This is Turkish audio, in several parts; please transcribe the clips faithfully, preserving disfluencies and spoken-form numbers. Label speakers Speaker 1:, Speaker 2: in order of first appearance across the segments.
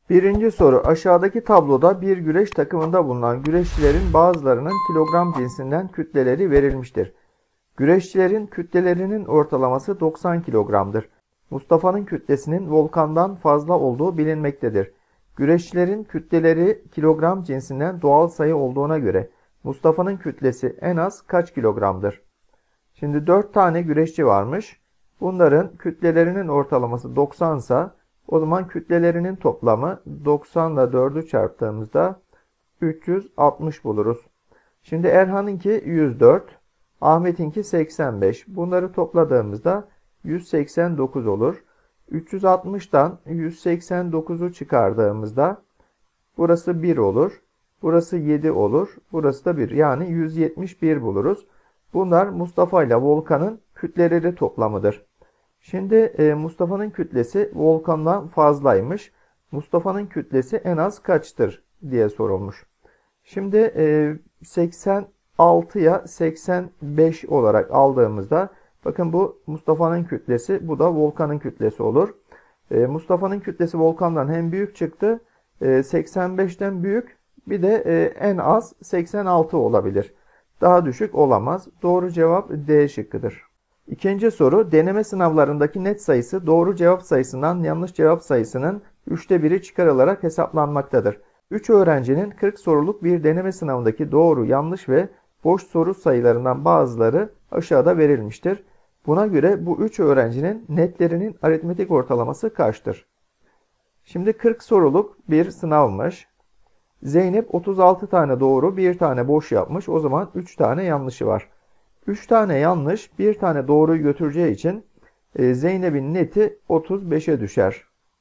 Speaker 1: Birinci soru. Aşağıdaki tabloda bir güreş takımında bulunan güreşçilerin bazılarının kilogram cinsinden kütleleri verilmiştir. Güreşçilerin kütlelerinin ortalaması doksan kilogramdır. Mustafa'nın kütlesinin Volkan'dan fazla olduğu bilinmektedir. Güreşçilerin kütleleri kilogram cinsinden doğal sayı olduğuna göre Mustafa'nın kütlesi en az kaç kilogramdır? Şimdi dört tane güreşçi varmış. Bunların kütlelerinin ortalaması doksan ise o zaman kütlelerinin toplamı doksan ile dördü çarptığımızda üç yüz altmış buluruz. Şimdi Erhan'ınki yüz dört, Ahmet'inki seksen beş. Bunları topladığımızda yüz seksen dokuz olur. üç yüz altmıştan yüz seksen dokuzu çıkardığımızda burası bir olur. Burası yedi olur. Burası da bir. Yani yüz yetmiş bir buluruz. Bunlar Mustafa ile Volkan'ın kütleleri toplamıdır. Şimdi e, Mustafa'nın kütlesi Volkan'dan fazlaymış. Mustafa'nın kütlesi en az kaçtır diye sorulmuş. Şimdi e, seksen altıya seksen beş olarak aldığımızda bakın bu Mustafa'nın kütlesi, bu da Volkan'ın kütlesi olur. E, Mustafa'nın kütlesi Volkan'dan hem büyük çıktı, e, seksen beşten büyük, bir de e, en az seksen altı olabilir. Daha düşük olamaz. Doğru cevap D şıkkıdır. İkinci soru, deneme sınavlarındaki net sayısı doğru cevap sayısından yanlış cevap sayısının üçte biri çıkarılarak hesaplanmaktadır. üç öğrencinin kırk soruluk bir deneme sınavındaki doğru, yanlış ve boş soru sayılarından bazıları aşağıda verilmiştir. Buna göre bu üç öğrencinin netlerinin aritmetik ortalaması kaçtır? Şimdi kırk soruluk bir sınavmış. Zeynep otuz altı tane doğru, bir tane boş yapmış. O zaman üç tane yanlışı var. üç tane yanlış, bir tane doğruyu götüreceği için Zeynep'in neti otuz beşe düşer.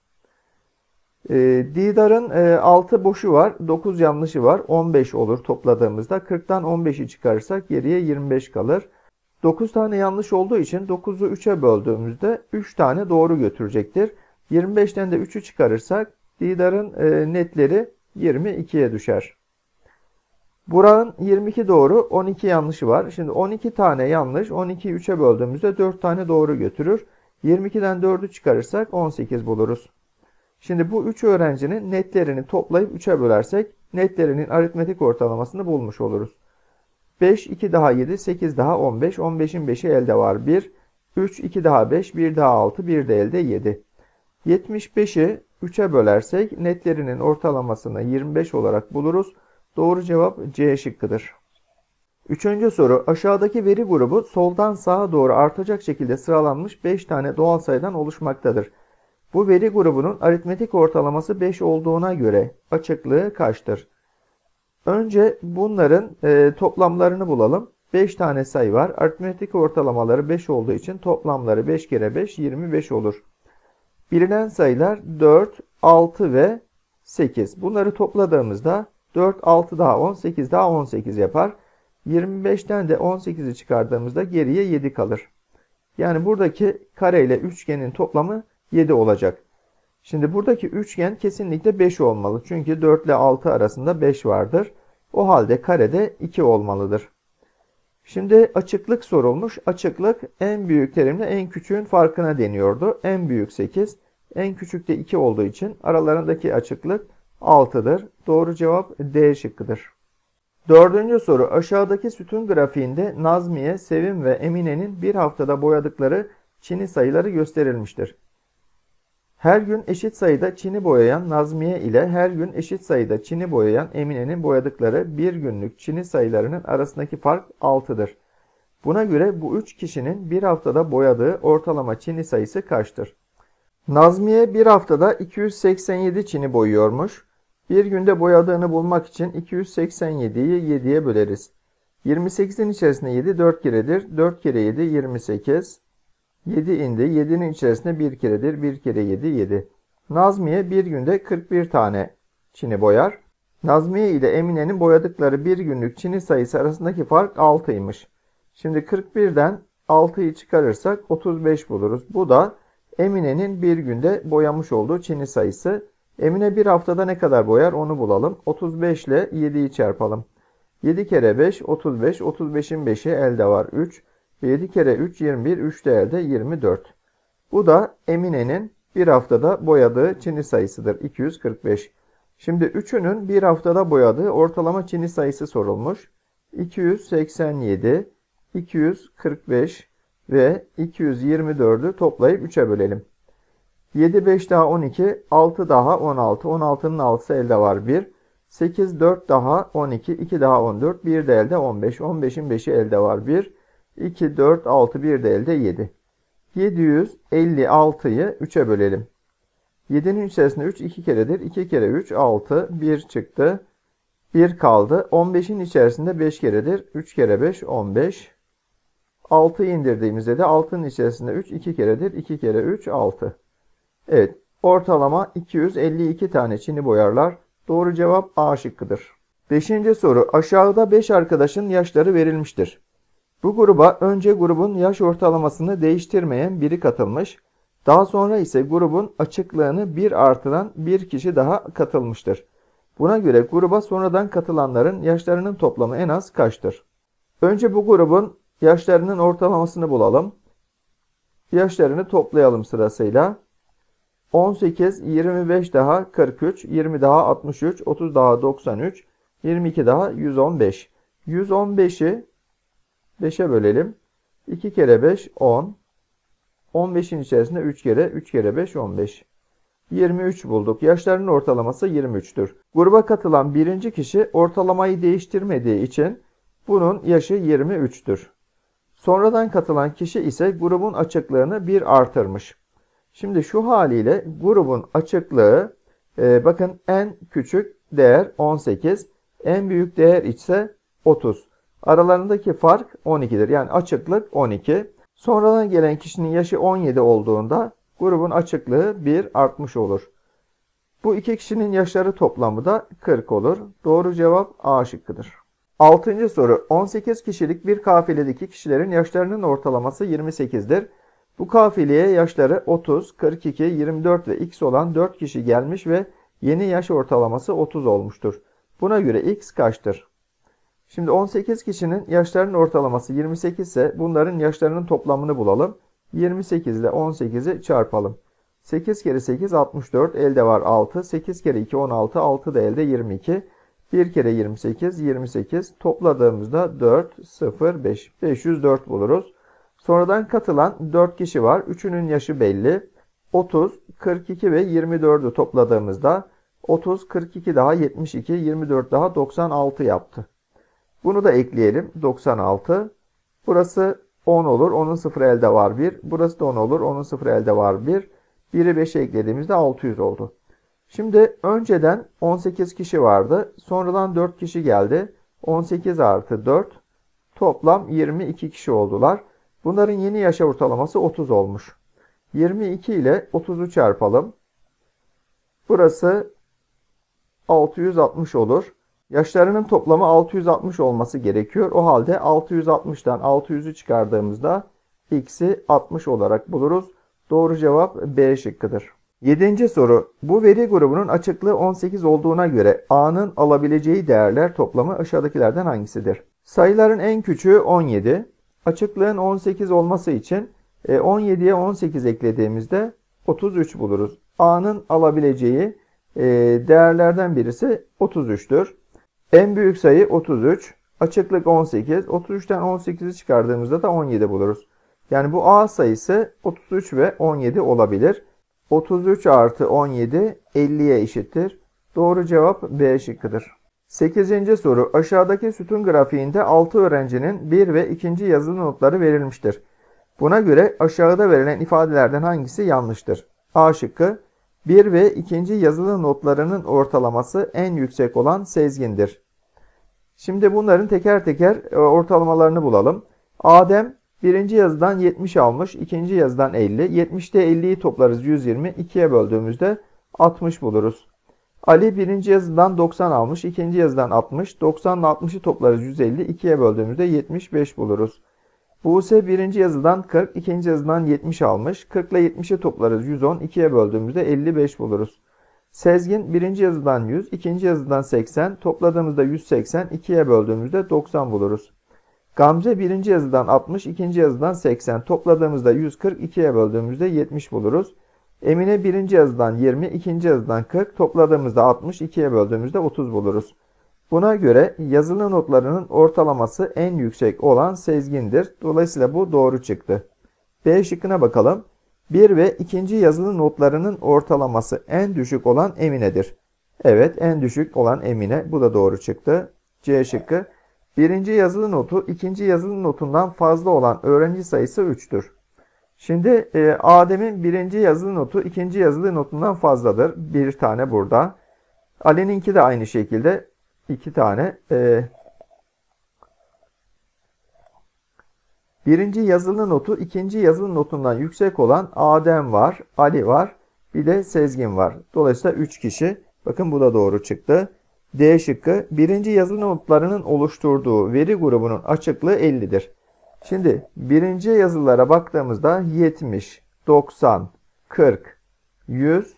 Speaker 1: Didar'ın altı boşu var, dokuz yanlışı var, on beş olur topladığımızda. kırktan on beşi çıkarırsak geriye yirmi beş kalır. dokuz tane yanlış olduğu için dokuzu üçe böldüğümüzde üç tane doğru götürecektir. yirmi beşten de üçü çıkarırsak Didar'ın netleri yirmi ikiye düşer. Burak'ın yirmi iki doğru, on iki yanlışı var. Şimdi on iki tane yanlış, on ikiyi üçe böldüğümüzde dört tane doğru götürür. yirmi ikiden dördü çıkarırsak on sekiz buluruz. Şimdi bu üç öğrencinin netlerini toplayıp üçe bölersek netlerinin aritmetik ortalamasını bulmuş oluruz. beş, iki daha yedi, sekiz daha on beş. on beşin beşi elde var bir. üç, iki daha beş, bir daha altı, bir de elde yedi. yetmiş beşi üçe bölersek netlerinin ortalamasını yirmi beş olarak buluruz. Doğru cevap C şıkkıdır. Üçüncü soru. Aşağıdaki veri grubu soldan sağa doğru artacak şekilde sıralanmış beş tane doğal sayıdan oluşmaktadır. Bu veri grubunun aritmetik ortalaması beş olduğuna göre açıklığı kaçtır? Önce bunların e, toplamlarını bulalım. beş tane sayı var. Aritmetik ortalamaları beş olduğu için toplamları beş kere beş, yirmi beş olur. Bilinen sayılar dört, altı ve sekiz. Bunları topladığımızda dört, altı daha on, sekiz daha on sekiz yapar. yirmi beşten de on sekizi çıkardığımızda geriye yedi kalır. Yani buradaki kare ile üçgenin toplamı yedi olacak. Şimdi buradaki üçgen kesinlikle beş olmalı. Çünkü dört ile altı arasında beş vardır. O halde karede iki olmalıdır. Şimdi açıklık sorulmuş. Açıklık en büyük terimle en küçüğün farkına deniyordu. En büyük sekiz, en küçük de iki olduğu için aralarındaki açıklık altıdır. Doğru cevap D şıkkıdır. Dördüncü soru. Aşağıdaki sütun grafiğinde Nazmiye, Sevim ve Emine'nin bir haftada boyadıkları çini sayıları gösterilmiştir. Her gün eşit sayıda çini boyayan Nazmiye ile her gün eşit sayıda çini boyayan Emine'nin boyadıkları bir günlük çini sayılarının arasındaki fark altıdır. Buna göre bu üç kişinin bir haftada boyadığı ortalama çini sayısı kaçtır? Nazmiye bir haftada iki yüz seksen yedi çini boyuyormuş. Bir günde boyadığını bulmak için iki yüz seksen yediyi yediye böleriz. yirmi sekizin içerisinde yedi dört keredir. dört kere yedi yirmi sekiz. yedi indi. yedinin içerisinde bir keredir. bir kere yedi yedi. Nazmiye bir günde kırk bir tane çini boyar. Nazmiye ile Emine'nin boyadıkları bir günlük çini sayısı arasındaki fark altıymış. Şimdi kırk birden altıyı çıkarırsak otuz beş buluruz. Bu da Emine'nin bir günde boyamış olduğu çini sayısı. Emine bir haftada ne kadar boyar onu bulalım. otuz beş ile yediyi çarpalım. yedi kere beş otuz beş. otuz beşin beşi elde var üç. yedi kere üç yirmi bir. üç de elde yirmi dört. Bu da Emine'nin bir haftada boyadığı çini sayısıdır. iki yüz kırk beş. Şimdi üçünün bir haftada boyadığı ortalama çini sayısı sorulmuş. iki yüz seksen yedi, iki yüz kırk beş ve iki yüz yirmi dördü toplayıp üçe bölelim. yedi, beş daha on iki, altı daha on altı. on altının altısı elde var bir. sekiz, dört daha on iki, iki daha on dört, bir de elde on beş. on beşin beşi elde var bir. iki, dört, altı, bir de elde yedi. yedi yüz elli altıyı üçe bölelim. yedinin içerisinde üç iki keredir. iki kere üç, altı. bir çıktı. bir kaldı. on beşin içerisinde beş keredir. üç kere beş, on beş. altıyı indirdiğimizde de altının içerisinde üç iki keredir. iki kere üç, altı. Evet. Ortalama iki yüz elli iki tane çini boyarlar. Doğru cevap A şıkkıdır. Beşinci soru. Aşağıda beş arkadaşın yaşları verilmiştir. Bu gruba önce grubun yaş ortalamasını değiştirmeyen biri katılmış. Daha sonra ise grubun açıklığını bir artıran bir kişi daha katılmıştır. Buna göre gruba sonradan katılanların yaşlarının toplamı en az kaçtır? Önce bu grubun yaşlarının ortalamasını bulalım. Yaşlarını toplayalım sırasıyla. on sekiz, yirmi beş daha kırk üç, yirmi daha altmış üç, otuz daha doksan üç, yirmi iki daha yüz on beş. yüz on beşi beşe bölelim. iki kere beş, on. on beşin içerisinde üç kere, üç kere beş, on beş. yirmi üç bulduk. Yaşlarının ortalaması yirmi üçtür. Gruba katılan birinci kişi ortalamayı değiştirmediği için bunun yaşı yirmi üçtür. Sonradan katılan kişi ise grubun açıklığını bir artırmış. Şimdi şu haliyle grubun açıklığı e, bakın en küçük değer on sekiz, en büyük değer ise otuz. Aralarındaki fark on ikidir. Yani açıklık on iki. Sonradan gelen kişinin yaşı on yedi olduğunda grubun açıklığı bir artmış olur. Bu iki kişinin yaşları toplamı da kırk olur. Doğru cevap A şıkkıdır. Altıncı soru. on sekiz kişilik bir kafiledeki kişilerin yaşlarının ortalaması yirmi sekizdir. Bu kafileye yaşları otuz, kırk iki, yirmi dört ve x olan dört kişi gelmiş ve yeni yaş ortalaması otuz olmuştur. Buna göre x kaçtır? Şimdi on sekiz kişinin yaşlarının ortalaması yirmi sekiz ise bunların yaşlarının toplamını bulalım. yirmi sekiz ile on sekizi çarpalım. sekiz kere sekiz, altmış dört, elde var altı. sekiz kere iki, on altı, altı da elde yirmi iki. bir kere yirmi sekiz, yirmi sekiz. Topladığımızda dört, sıfır, beş. beş yüz dört buluruz. Sonradan katılan dört kişi var. üçünün yaşı belli. otuz, kırk iki ve yirmi dördü topladığımızda otuz, kırk iki daha yetmiş iki, yirmi dört daha doksan altı yaptı. Bunu da ekleyelim. doksan altı. Burası on olur. onun sıfırı elde var bir. Burası da on olur. onun sıfırı elde var bir. biri beşe eklediğimizde altı yüz oldu. Şimdi önceden on sekiz kişi vardı. Sonradan dört kişi geldi. on sekiz artı dört. Toplam yirmi iki kişi oldular. Bunların yeni yaş ortalaması otuz olmuş. yirmi iki ile otuzu çarpalım. Burası altı yüz altmış olur. Yaşlarının toplamı altı yüz altmış olması gerekiyor. O halde altı yüz altmıştan altı yüzü çıkardığımızda x'i altmış olarak buluruz. Doğru cevap B şıkkıdır. yedinci soru. Bu veri grubunun açıklığı on sekiz olduğuna göre A'nın alabileceği değerler toplamı aşağıdakilerden hangisidir? Sayıların en küçüğü on yedi. Açıklığın on sekiz olması için on yediye on sekiz eklediğimizde otuz üç buluruz. A'nın alabileceği değerlerden birisi otuz üçtür. En büyük sayı otuz üç. Açıklık on sekiz. otuz üçten on sekizi çıkardığımızda da on yedi buluruz. Yani bu A sayısı otuz üç ve on yedi olabilir. otuz üç artı on yedi elliye eşittir. Doğru cevap B şıkkıdır. sekizinci soru. Aşağıdaki sütun grafiğinde altı öğrencinin bir ve ikinci yazılı notları verilmiştir. Buna göre aşağıda verilen ifadelerden hangisi yanlıştır? A şıkkı. bir ve ikinci yazılı notlarının ortalaması en yüksek olan Sezgin'dir. Şimdi bunların teker teker ortalamalarını bulalım. Adem birinci yazıdan yetmiş almış, ikinci yazıdan elli. yetmişte elliyi toplarız yüz yirmi. ikiye böldüğümüzde altmış buluruz. Ali birinci yazıdan doksan almış, ikinci yazıdan altmış. doksan ile altmışı toplarız yüz elli. ikiye böldüğümüzde yetmiş beş buluruz. Buse birinci yazıdan kırk, ikinci yazıdan yetmiş almış. kırk ile yetmişi toplarız yüz on. ikiye böldüğümüzde elli beş buluruz. Sezgin birinci yazıdan yüz, ikinci yazıdan seksen. Topladığımızda yüz seksen. ikiye böldüğümüzde doksan buluruz. Gamze birinci yazıdan altmış, ikinci yazıdan seksen. Topladığımızda yüz kırk. ikiye böldüğümüzde yetmiş buluruz. Emine birinci yazıdan yirmi, ikinci yazıdan kırk, topladığımızda altmış, ikiye böldüğümüzde otuz buluruz. Buna göre yazılı notlarının ortalaması en yüksek olan Sezgin'dir. Dolayısıyla bu doğru çıktı. B şıkkına bakalım. bir ve ikinci yazılı notlarının ortalaması en düşük olan Emine'dir. Evet, en düşük olan Emine. Bu da doğru çıktı. C şıkkı. Birinci yazılı notu ikinci yazılı notundan fazla olan öğrenci sayısı üçtür. Şimdi e, Adem'in birinci yazılı notu ikinci yazılı notundan fazladır. Bir tane burada. Ali'ninki de aynı şekilde iki tane. E, birinci yazılı notu ikinci yazılı notundan yüksek olan Adem var, Ali var, bir de Sezgin var. Dolayısıyla üç kişi. Bakın bu da doğru çıktı. D şıkkı. Birinci yazılı notlarının oluşturduğu veri grubunun açıklığı ellidir. Şimdi birinci yazılara baktığımızda yetmiş, doksan, kırk, yüz,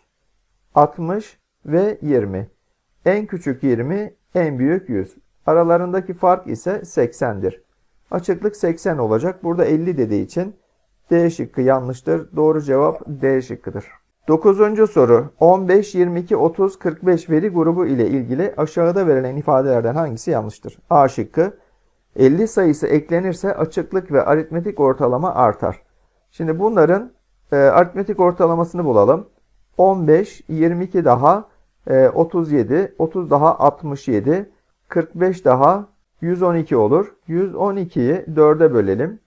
Speaker 1: altmış ve yirmi. En küçük yirmi, en büyük yüz. Aralarındaki fark ise seksendir. Açıklık seksen olacak. Burada elli dediği için D şıkkı yanlıştır. Doğru cevap D şıkkıdır. dokuzuncu soru. on beş, yirmi iki, otuz, kırk beş veri grubu ile ilgili aşağıda verilen ifadelerden hangisi yanlıştır? A şıkkı. elli sayısı eklenirse açıklık ve aritmetik ortalama artar. Şimdi bunların e, aritmetik ortalamasını bulalım. on beş, yirmi iki daha e, otuz yedi, otuz daha altmış yedi, kırk beş daha yüz on iki olur. yüz on ikiyi dörde bölelim.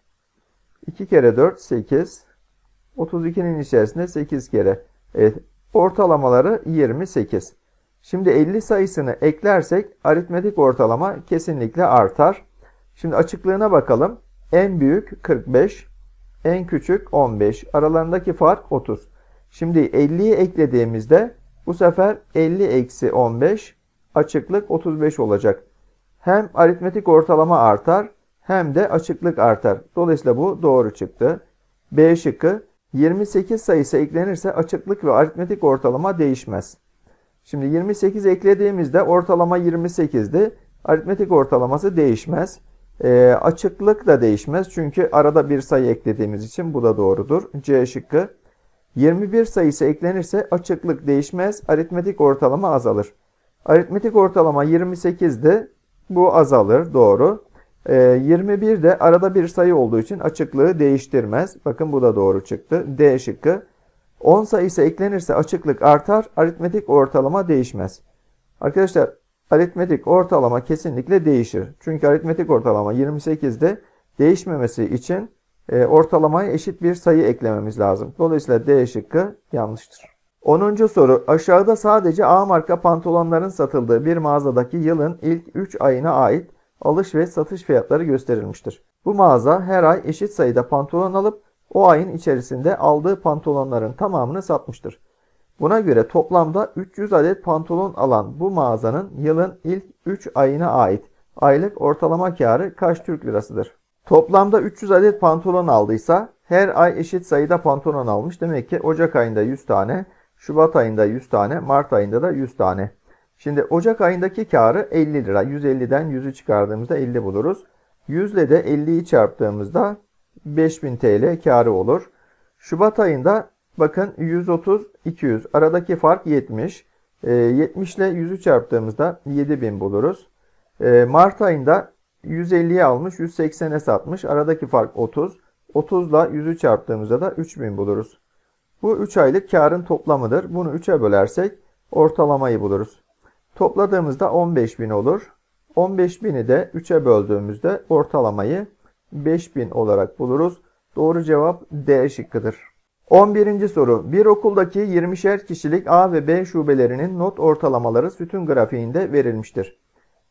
Speaker 1: iki kere dört, sekiz. otuz ikinin içerisinde sekiz kere. Evet, ortalamaları yirmi sekiz. Şimdi elli sayısını eklersek aritmetik ortalama kesinlikle artar. Şimdi açıklığına bakalım. En büyük kırk beş, en küçük on beş. Aralarındaki fark otuz. Şimdi elliyi eklediğimizde bu sefer elli eksi on beş açıklık otuz beş olacak. Hem aritmetik ortalama artar hem de açıklık artar. Dolayısıyla bu doğru çıktı. B şıkkı. yirmi sekiz sayısı eklenirse açıklık ve aritmetik ortalama değişmez. Şimdi yirmi sekiz eklediğimizde ortalama yirmi sekizdi. Aritmetik ortalaması değişmez. E, açıklık da değişmez. Çünkü arada bir sayı eklediğimiz için bu da doğrudur. C şıkkı. yirmi bir sayısı eklenirse açıklık değişmez. Aritmetik ortalama azalır. Aritmetik ortalama yirmi sekizdi. Bu azalır. Doğru. E, yirmi bir de arada bir sayı olduğu için açıklığı değiştirmez. Bakın bu da doğru çıktı. D şıkkı. on sayısı eklenirse açıklık artar. Aritmetik ortalama değişmez. Arkadaşlar aritmetik ortalama kesinlikle değişir. Çünkü aritmetik ortalama yirmi sekizde değişmemesi için e, ortalamaya eşit bir sayı eklememiz lazım. Dolayısıyla D şıkkı yanlıştır. onuncu soru. Aşağıda sadece A marka pantolonların satıldığı bir mağazadaki yılın ilk üç ayına ait alış ve satış fiyatları gösterilmiştir. Bu mağaza her ay eşit sayıda pantolon alıp o ayın içerisinde aldığı pantolonların tamamını satmıştır. Buna göre toplamda üç yüz adet pantolon alan bu mağazanın yılın ilk üç ayına ait aylık ortalama karı kaç Türk lirasıdır? Toplamda üç yüz adet pantolon aldıysa her ay eşit sayıda pantolon almış. Demek ki Ocak ayında yüz tane, Şubat ayında yüz tane, Mart ayında da yüz tane. Şimdi Ocak ayındaki karı elli lira. yüz elliden yüzü çıkardığımızda elli buluruz. yüz ile de elliyi çarptığımızda beş bin T L karı olur. Şubat ayında bakın yüz otuz, iki yüz. Aradaki fark yetmiş. E, yetmiş ile yüzü çarptığımızda yedi bin buluruz. E, Mart ayında yüz elliyi almış, yüz seksene satmış. Aradaki fark otuz. otuz ile yüzü çarptığımızda da üç bin buluruz. Bu üç aylık karın toplamıdır. Bunu üçe bölersek ortalamayı buluruz. Topladığımızda on beş bin olur. on beş bini de üçe böldüğümüzde ortalamayı beş bin olarak buluruz. Doğru cevap D şıkkıdır. on birinci soru. Bir okuldaki yirmişer kişilik A ve B şubelerinin not ortalamaları sütun grafiğinde verilmiştir.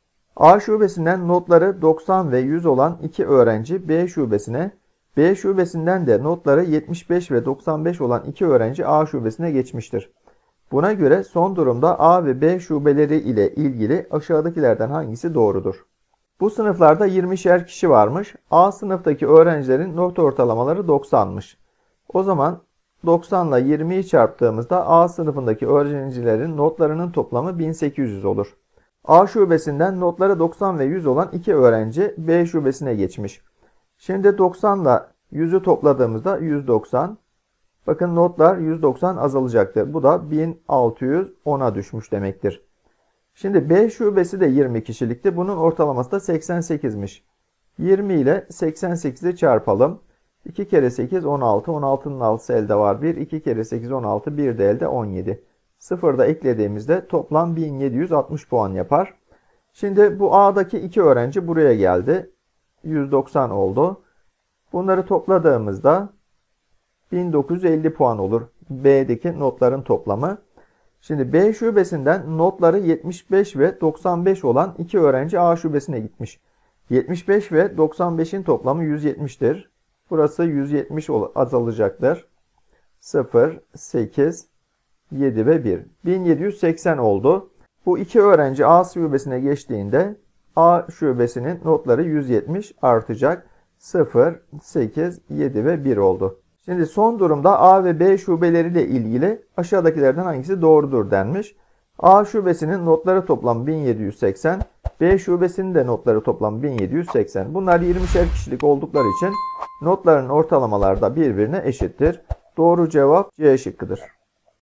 Speaker 1: A şubesinden notları doksan ve yüz olan iki öğrenci B şubesine, B şubesinden de notları yetmiş beş ve doksan beş olan iki öğrenci A şubesine geçmiştir. Buna göre son durumda A ve B şubeleri ile ilgili aşağıdakilerden hangisi doğrudur? Bu sınıflarda yirmişer kişi varmış. A sınıftaki öğrencilerin not ortalamaları doksanmış. O zaman doksan ile yirmiyi çarptığımızda A sınıfındaki öğrencilerin notlarının toplamı bin sekiz yüz olur. A şubesinden notları doksan ve yüz olan iki öğrenci B şubesine geçmiş. Şimdi doksan ile yüzü topladığımızda yüz doksan. Bakın notlar yüz doksan azalacaktır. Bu da bin altı yüz ona düşmüş demektir. Şimdi B şubesi de yirmi kişilikti. Bunun ortalaması da seksen sekizmiş. yirmi ile seksen sekizi çarpalım. iki kere sekiz on altı. on altının altısı elde var. bir. iki kere sekiz on altı. bir de elde on yedi. sıfırda eklediğimizde toplam bin yedi yüz altmış puan yapar. Şimdi bu A'daki iki öğrenci buraya geldi. yüz doksan oldu. Bunları topladığımızda bin dokuz yüz elli puan olur. B'deki notların toplamı. Şimdi B şubesinden notları yetmiş beş ve doksan beş olan iki öğrenci A şubesine gitmiş. yetmiş beş ve doksan beşin toplamı yüz yetmiştir. Burası yüz yetmiş azalacaktır. sıfır, sekiz, yedi ve bir. bin yedi yüz seksen oldu. Bu iki öğrenci A şubesine geçtiğinde A şubesinin notları yüz yetmiş artacak. sıfır, sekiz, yedi ve bir oldu. Şimdi son durumda A ve B şubeleriyle ilgili aşağıdakilerden hangisi doğrudur denmiş. A şubesinin notları toplam bin yedi yüz seksen, B şubesinin de notları toplam bin yedi yüz seksen. Bunlar yirmişer kişilik oldukları için notların ortalamaları da birbirine eşittir. Doğru cevap C şıkkıdır.